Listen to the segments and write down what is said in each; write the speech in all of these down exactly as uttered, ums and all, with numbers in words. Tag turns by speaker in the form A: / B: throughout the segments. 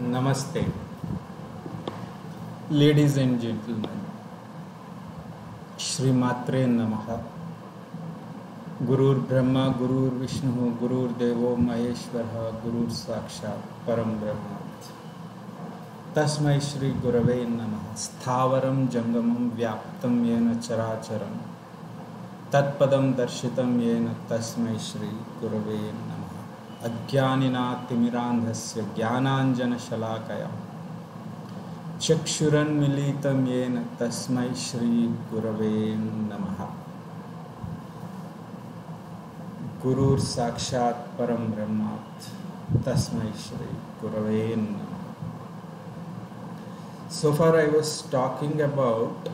A: Namaste, ladies and gentlemen. Shri Matre Namaha. Gurur Brahma, Gurur Vishnu, Gurur Devo Maheshwara, Gurur Sakshat Param Brahma. Tasmai Shri Gurave Namaha. Sthavaram Jangamam Vyaptam Yena Characharam. Tatpadam Darshitam Yena Tasmai Shri Gurave Namaha. Ajnanina Timirandhasya Jnananjana Shalakaya Chakshuran Militam Yena Tasmai Shri Gurave Namaha. Gurur Sakshat Param Brahmat Tasmai Shri Gurave Namaha. So far I was talking about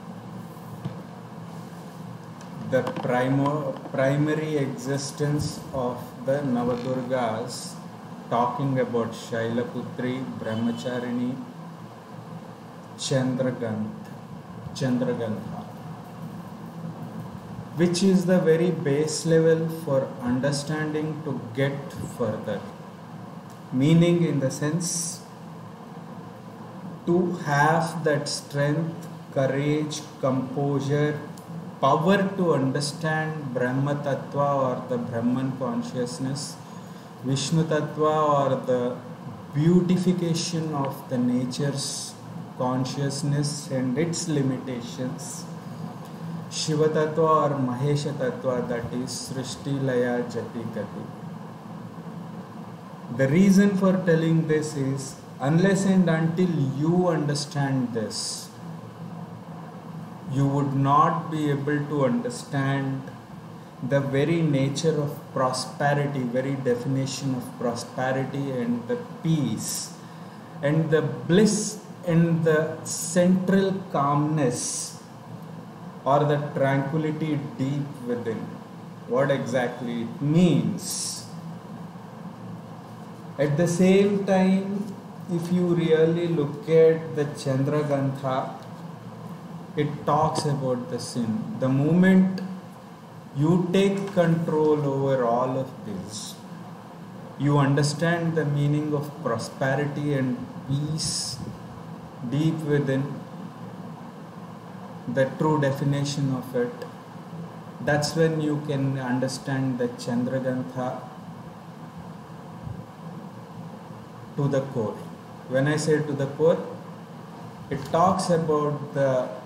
A: the primo, primary existence of the Navadurgas, talking about Shailaputri, Brahmacharini, Chandragantha, Chandragantha, which is the very base level for understanding to get further. Meaning, in the sense, to have that strength, courage, composure, power to understand Brahma Tattva or the Brahman consciousness, Vishnu Tattva or the beautification of the nature's consciousness and its limitations, Shiva Tattva or Mahesha Tattva, that is Srishti Laya Jati Gati. The reason for telling this is, unless and until you understand this, you would not be able to understand the very nature of prosperity, very definition of prosperity and the peace and the bliss and the central calmness or the tranquility deep within. What exactly it means. At the same time, if you really look at the Chandragantha, it talks about the sin. The moment you take control over all of this, you understand the meaning of prosperity and peace deep within, the true definition of it. That's when you can understand the Chandragantha to the core. When I say to the core, it talks about the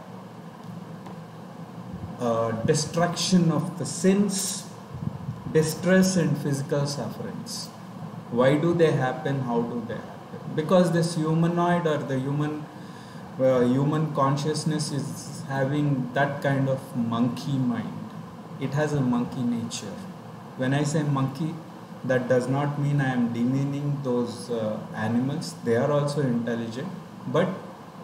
A: Uh, destruction of the sins, distress and physical sufferings. Why do they happen? How do they happen? Because this humanoid or the human uh, human consciousness is having that kind of monkey mind. It has a monkey nature. When I say monkey, that does not mean I am demeaning those uh, animals. They are also intelligent, but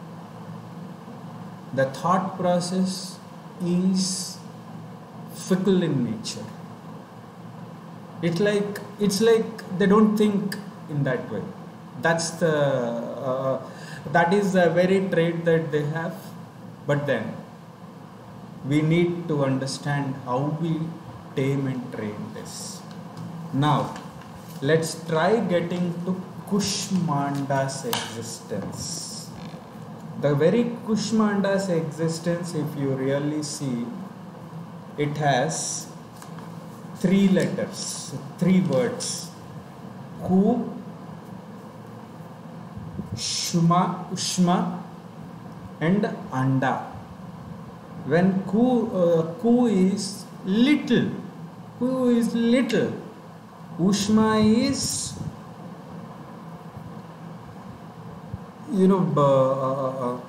A: the thought process is fickle in nature. It's like it's like they don't think in that way. That's the uh, that is a very trait that they have. But then we need to understand how we tame and train this. Now let's try getting to Kushmanda's existence. The very Kushmanda's existence, if you really see, it has three letters, three words. Ku, Shuma, Ushma and Anda. When Ku, uh, Ku is little, Ku is little, Ushma is, you know, uh, uh,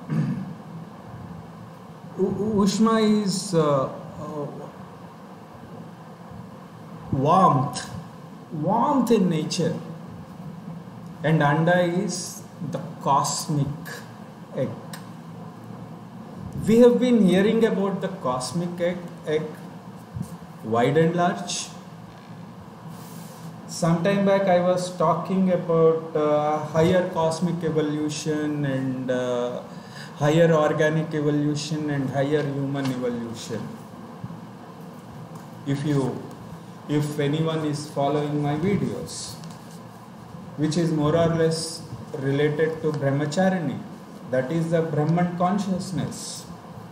A: Ushma is uh, uh, warmth, warmth in nature, and Anda is the cosmic egg. We have been hearing about the cosmic egg, egg wide and large. Sometime back I was talking about uh, higher cosmic evolution and uh, higher organic evolution and higher human evolution. If you, if anyone is following my videos, which is more or less related to Brahmacharini. That is the Brahman consciousness.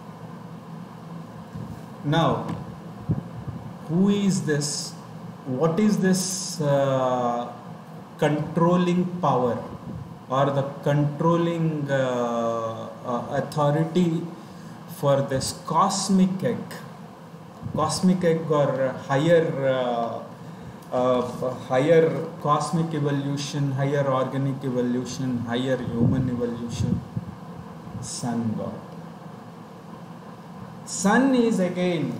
A: Now, who is this? What is this uh, controlling power or the controlling uh, uh, authority for this cosmic egg? Cosmic egg or higher uh, uh, higher cosmic evolution, higher organic evolution, higher human evolution. Sun God. Sun is again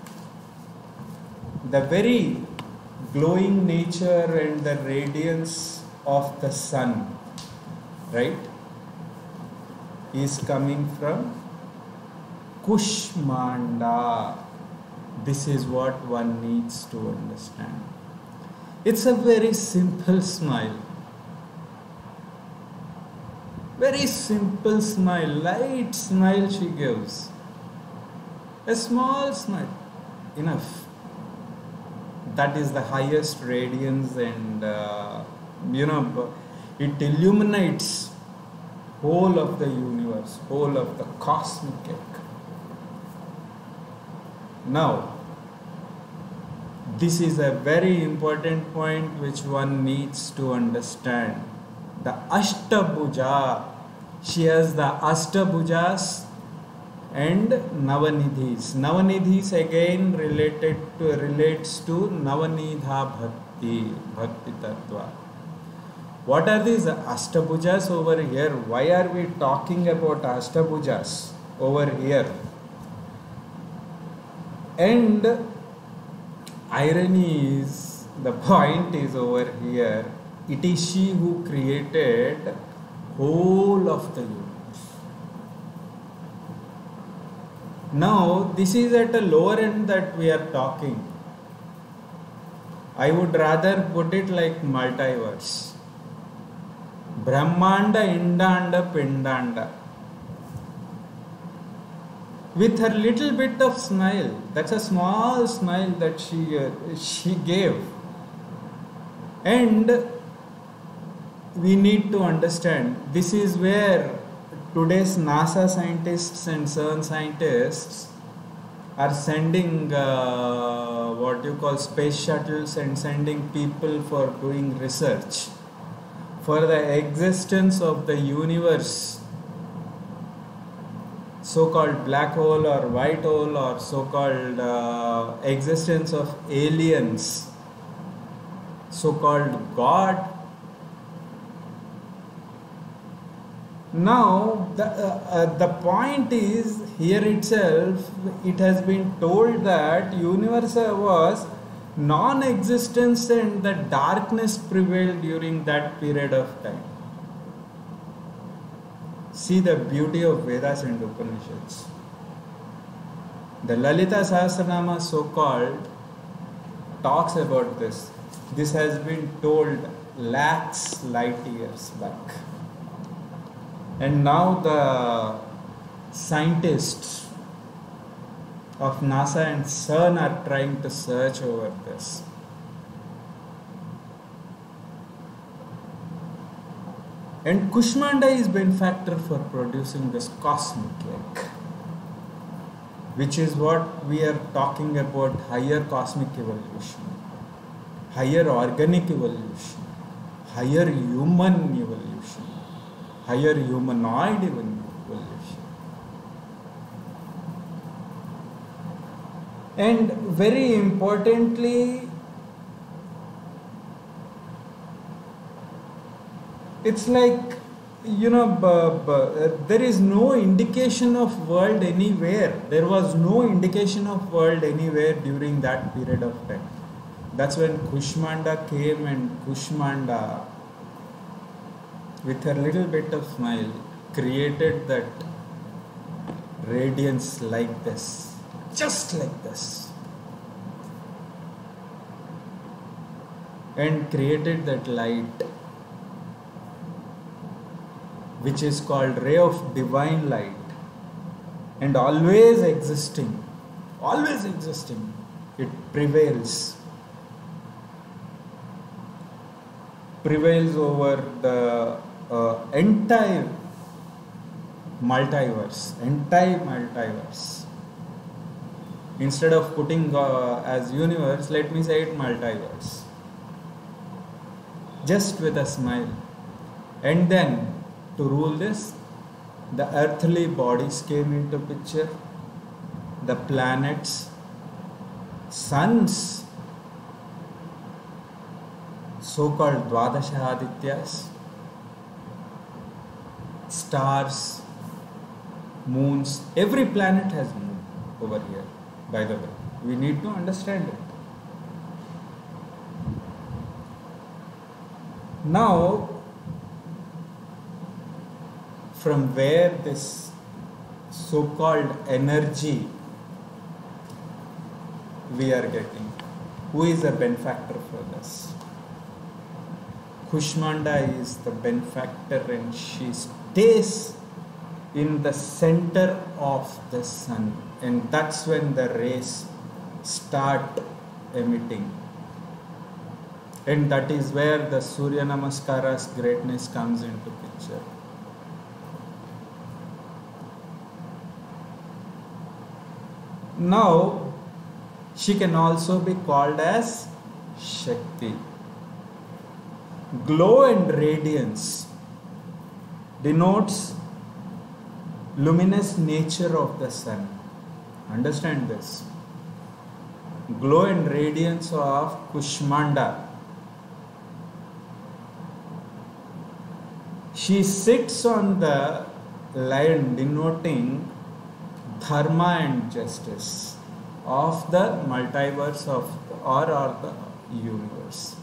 A: the very glowing nature and the radiance of the sun, right, is coming from Kushmanda. This is what one needs to understand. It's a very simple smile. Very simple smile, light smile she gives. A small smile, enough. That is the highest radiance, and uh, you know, it illuminates whole of the universe, whole of the cosmic egg. Now, this is a very important point which one needs to understand. The Ashtabhuja, she has the Ashtabhujas and Navanidhis. Navanidhis again related to relates to Navanidha Bhakti, Bhakti Tattva. What are these Ashtabhujas over here? Why are we talking about Ashtabhujas over here? And irony is, the point is over here, it is she who created whole of the universe. Now, this is at a lower end that we are talking. I would rather put it like multiverse. Brahmanda, Indanda, Pindanda. With her little bit of smile, that's a small smile that she uh, she gave. And we need to understand, this is where today's NASA scientists and CERN scientists are sending uh, what you call space shuttles and sending people for doing research for the existence of the universe, so-called black hole or white hole, or so-called uh, existence of aliens, so-called God. Now, the, uh, uh, the point is, here itself, it has been told that universe was non-existence and the darkness prevailed during that period of time. See the beauty of Vedas and Upanishads. The Lalita Sahasranama, so-called, talks about this. This has been told lakhs light years back. And now the scientists of NASA and CERN are trying to search over this. And Kushmanda is benefactor for producing this cosmic egg, which is what we are talking about: higher cosmic evolution, higher organic evolution, higher human evolution, higher humanoid evolution. And very importantly, it's like, you know, b- b- there is no indication of world anywhere. There was no indication of world anywhere during that period of time. That's when Kushmanda came, and Kushmanda, with her little bit of smile, created that radiance like this, just like this, and created that light, which is called ray of divine light, and always existing, always existing, it prevails, prevails over the uh, entire multiverse, entire multiverse. Instead of putting uh, as universe, let me say it multiverse. Just with a smile. And then, to rule this, the earthly bodies came into picture, the planets, suns, so-called Dwadasha Adityas, stars, moons. Every planet has moon over here, by the way. We need to understand it. Now, from where this so-called energy we are getting? Who is a benefactor for this? Kushmanda is the benefactor, and she stays in the center of the sun, and that's when the rays start emitting. And that is where the Surya Namaskara's greatness comes into picture. Now, she can also be called as Shakti. Glow and radiance denotes luminous nature of the sun. Understand this. Glow and radiance of Kushmanda. She sits on the lion, denoting dharma and justice of the multiverse of or, or the universe.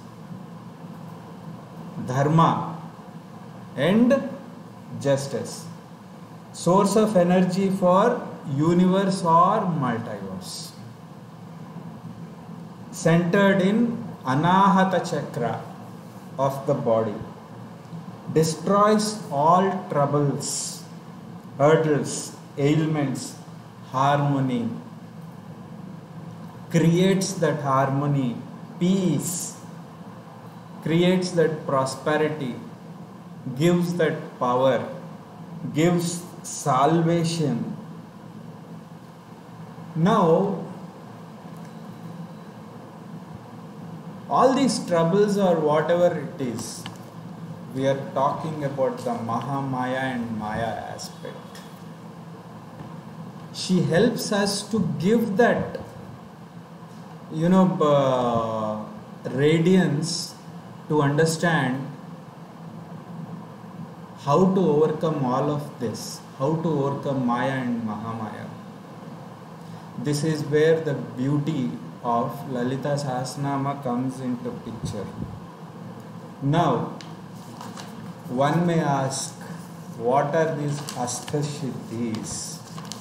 A: Dharma and justice. Source of energy for universe or multiverse. Centered in Anahata Chakra of the body. Destroys all troubles, hurdles, ailments, harmony. Creates that harmony, peace. Creates that prosperity. Gives that power. Gives salvation. Now, all these troubles or whatever it is, we are talking about the Mahamaya and Maya aspect. She helps us to give that, you know, uh, radiance to understand how to overcome all of this, how to overcome Maya and Mahamaya. This is where the beauty of Lalita Sahasranama comes into picture. Now, one may ask, what are these Astashiddhis?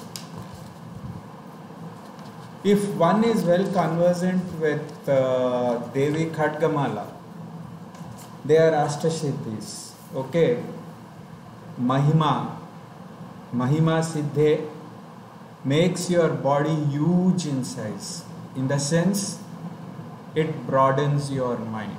A: If one is well conversant with uh, Devi Khadgamala, they are Astashiddhis. Okay. Mahima, Mahima Siddhe makes your body huge in size. In the sense, it broadens your mind.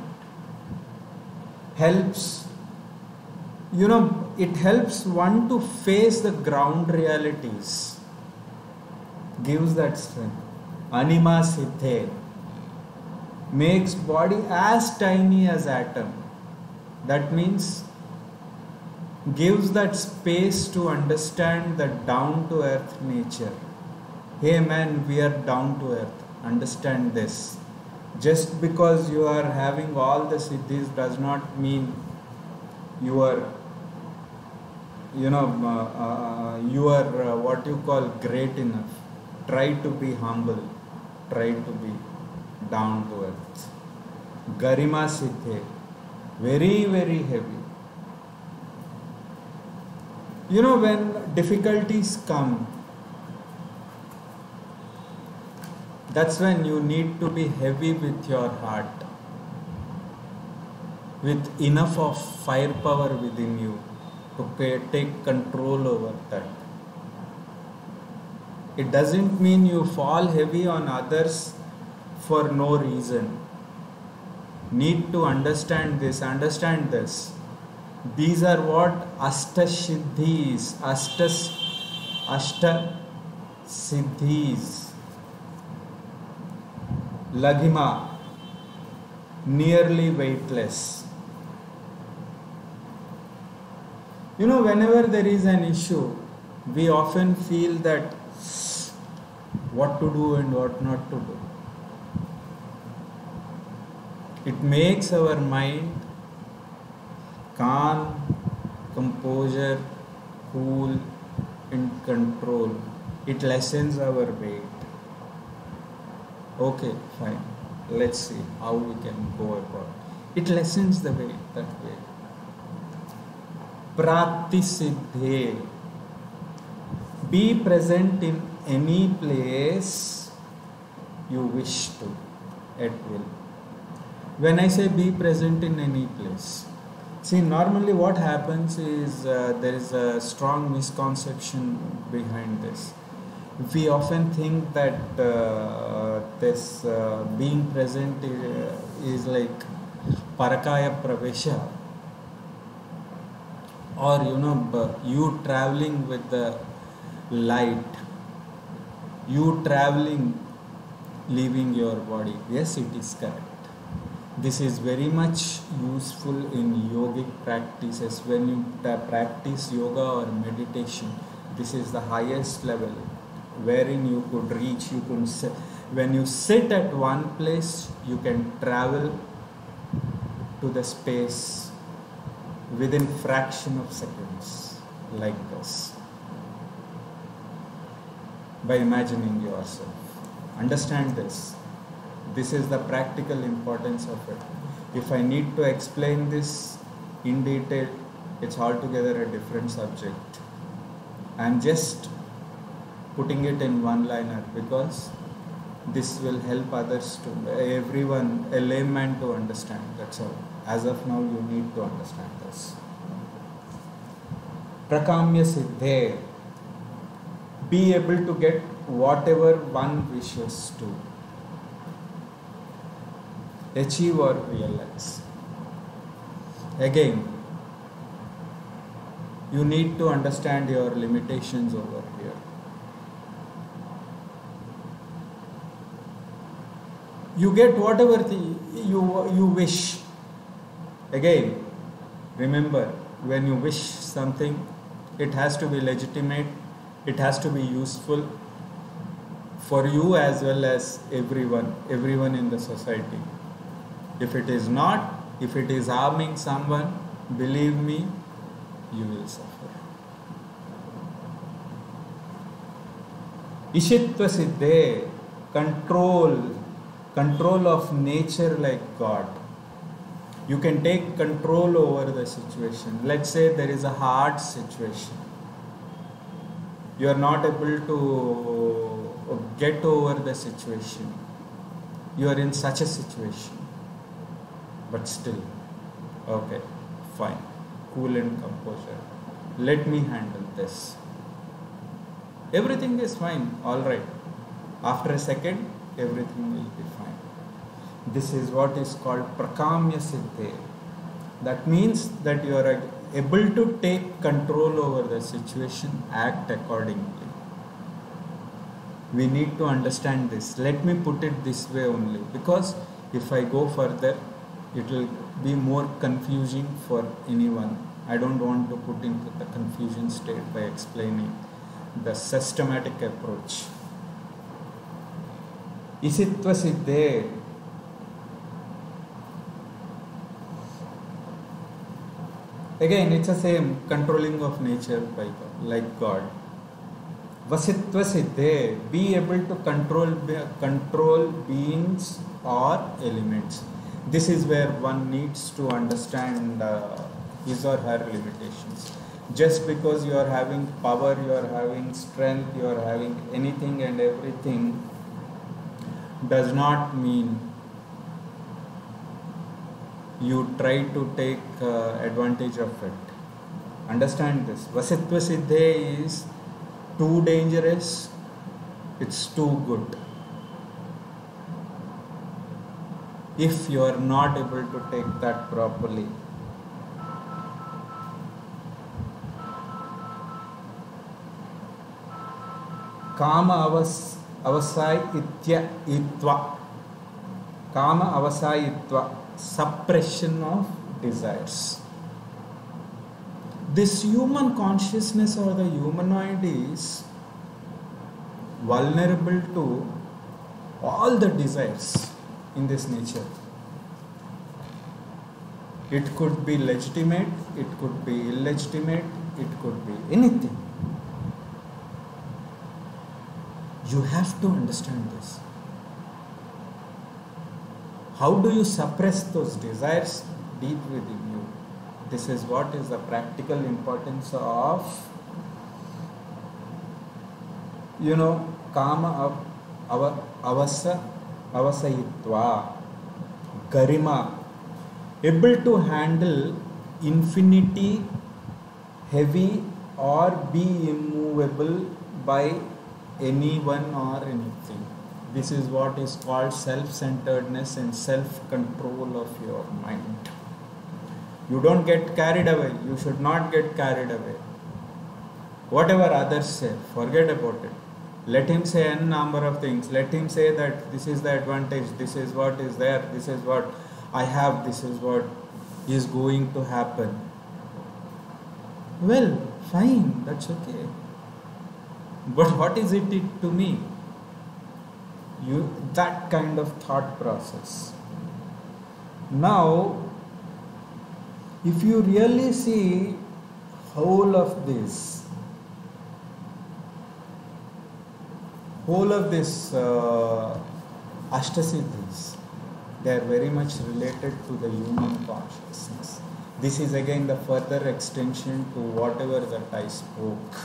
A: Helps, you know, it helps one to face the ground realities. Gives that strength. Anima Siddhe makes body as tiny as atom. That means gives that space to understand the down to earth nature. Hey man, we are down to earth. Understand this. Just because you are having all the siddhis does not mean you are, you know, uh, uh, you are uh, what you call great enough. Try to be humble. Try to be down to earth. Garima Siddhe, very, very heavy. You know, when difficulties come, that's when you need to be heavy with your heart, with enough of firepower within you to pay, take control over that. It doesn't mean you fall heavy on others for no reason. Need to understand this, understand this. These are what Ashta Siddhis, Ashta, Ashta Siddhis. Laghima, nearly weightless. You know, whenever there is an issue, we often feel that what to do and what not to do. It makes our mind calm, composure, cool, in control. It lessens our weight. Okay, fine. Let's see how we can go about it. It lessens the weight that way. Pratisiddhe. Be present in any place you wish to, at will. When I say be present in any place, see, normally what happens is uh, there is a strong misconception behind this. We often think that uh, this uh, being present is, is like parakaya pravesha, or you know, you traveling with the light, you traveling, leaving your body. Yes, it is correct. This is very much useful in yogic practices. When you practice yoga or meditation, this is the highest level wherein you could reach. You could sit. When you sit at one place, you can travel to the space within fraction of seconds, like this, by imagining yourself. Understand this. This is the practical importance of it. If I need to explain this in detail, it's altogether a different subject. I'm just putting it in one liner because this will help others to, everyone, a layman to understand. That's all. As of now, you need to understand this. Prakamya Siddhe. Be able to get whatever one wishes to achieve or realize. Again, you need to understand your limitations over here. You get whatever the, you, you wish. Again, remember, when you wish something, it has to be legitimate, it has to be useful for you as well as everyone, everyone in the society. If it is not, if it is harming someone, believe me, you will suffer. Ishitva Siddhe, control, control of nature like God. You can take control over the situation. Let's say there is a hard situation. You are not able to get over the situation. You are in such a situation. But still, okay, fine, cool and composure. Let me handle this. Everything is fine, all right. After a second, everything will be fine. This is what is called Prakamya Siddhe. That means that you are able to take control over the situation, act accordingly. We need to understand this. Let me put it this way only, because if I go further, it will be more confusing for anyone. I don't want to put into the confusion state by explaining the systematic approach. Ishitva Siddhe. Again, it's the same, controlling of nature by God, like God. Vasitva Siddhe. Be able to control, control beings or elements. This is where one needs to understand uh, his or her limitations. Just because you are having power, you are having strength, you are having anything and everything, does not mean you try to take uh, advantage of it. Understand this. Vasitva Siddhe is too dangerous, it's too good. If you are not able to take that properly, Kama avas, avasayitya itva. Kama avasayitva. Suppression of desires. This human consciousness or the humanoid is vulnerable to all the desires in this nature. It could be legitimate, it could be illegitimate, it could be anything. You have to understand this. How do you suppress those desires deep within you? This is what is the practical importance of, you know, kama ava, avasa, avasayitva, garima, able to handle infinity, heavy or be immovable by anyone or anything. This is what is called self-centeredness and self-control of your mind. You don't get carried away. You should not get carried away. Whatever others say, forget about it. Let him say n number of things. Let him say that this is the advantage, this is what is there, this is what I have, this is what is going to happen. Well, fine, that's okay. But what is it to me? You, that kind of thought process. Now, if you really see whole of this, whole of this uh, Ashtasiddhis, they are very much related to the human consciousness. This is again the further extension to whatever that I spoke.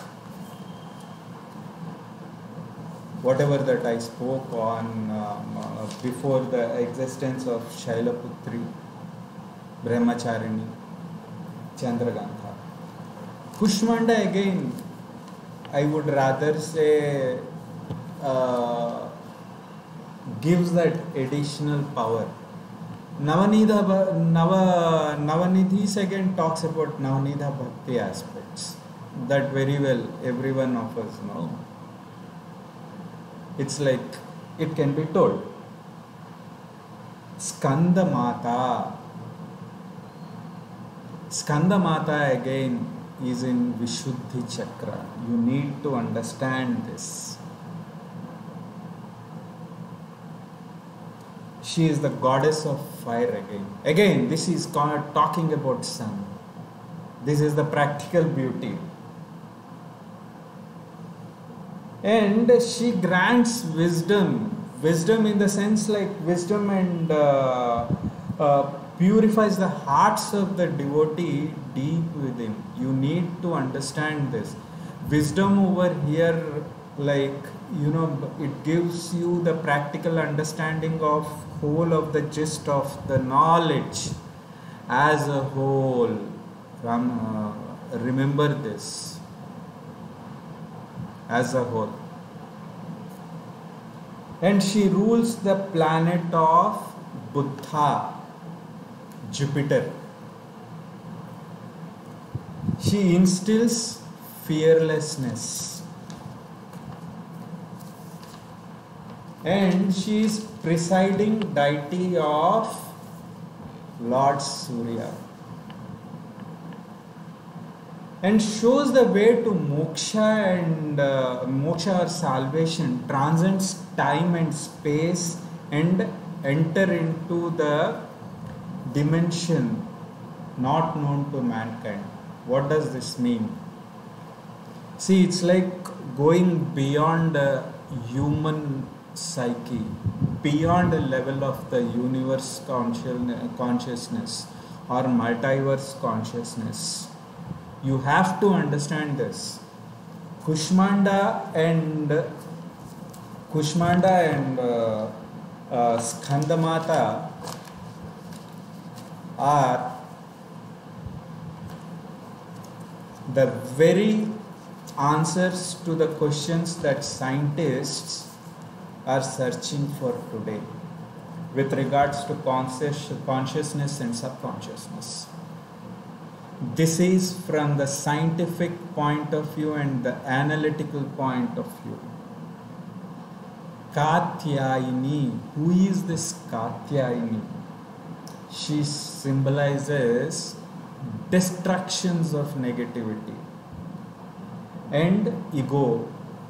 A: Whatever that I spoke on um, uh, before the existence of Shailaputri, Brahmacharini, Chandragantha. Kushmanda again, I would rather say, uh, gives that additional power. Navanidha, Nava, Navanidhis again talks about Navanidha Bhakti aspects that very well every one of us know. It's like, it can be told. Skanda Mata. Skanda Mata again is in Vishuddhi Chakra. You need to understand this. She is the goddess of fire again. Again, this is talking about sun. This is the practical beauty. And she grants wisdom. Wisdom in the sense like wisdom and uh, uh, purifies the hearts of the devotee deep within. You need to understand this. Wisdom over here, like, you know, it gives you the practical understanding of whole of the gist of the knowledge as a whole. Ram, uh, remember this. As a whole. And she rules the planet of Buddha, Jupiter. She instills fearlessness. And she is presiding deity of Lord Surya. And shows the way to moksha and uh, moksha or salvation, transcends time and space and enter into the dimension not known to mankind. What does this mean? See, it's like going beyond a human psyche, beyond the level of the universe consciousness or multiverse consciousness. You have to understand this. Kushmanda and Kushmanda and uh, uh, Skandamata are the very answers to the questions that scientists are searching for today with regards to conscious, consciousness and subconsciousness. This is from the scientific point of view and the analytical point of view. Katyayini. Who is this Katyayini? She symbolizes destructions of negativity and ego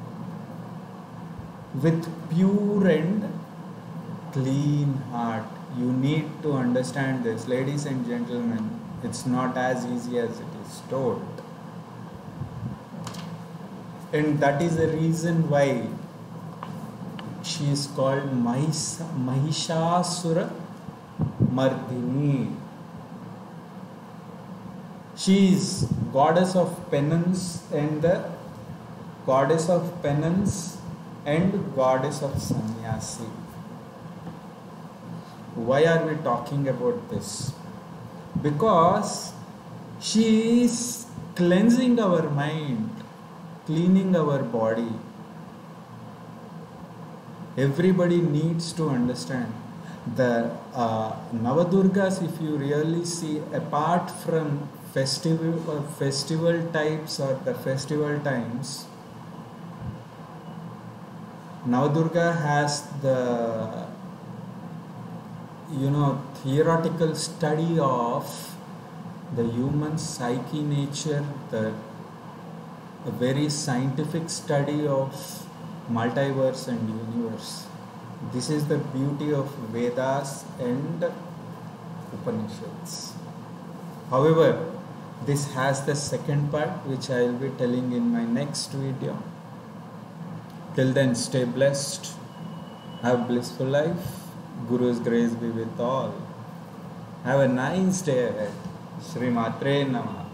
A: with pure and clean heart. You need to understand this, ladies and gentlemen. It's not as easy as it is told. And that is the reason why she is called Mahishasura Mardini. She is goddess of penance and the goddess of penance and goddess of sannyasi. Why are we talking about this? Because she is cleansing our mind, cleaning our body. Everybody needs to understand the uh, Navadurgas. If you really see, apart from festival or festival types or the festival times, Navadurga has the, you know, theoretical study of the human psyche nature, the a very scientific study of multiverse and universe. This is the beauty of Vedas and Upanishads. However, this has the second part, which I will be telling in my next video. Till then, stay blessed, have blissful life. Guru's grace be with all. Have a nice day ahead. Shri Matre Namah.